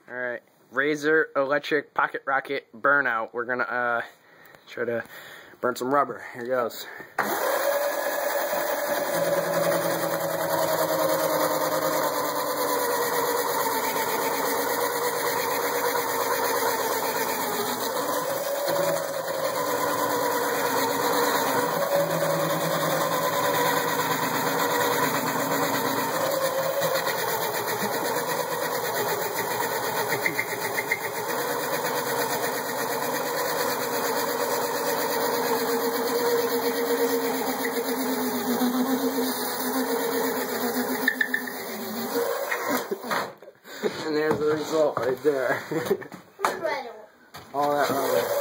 Alright, Razor electric pocket rocket burnout. We're gonna try to burn some rubber. Here goes. And there's the result right there. All that rubber.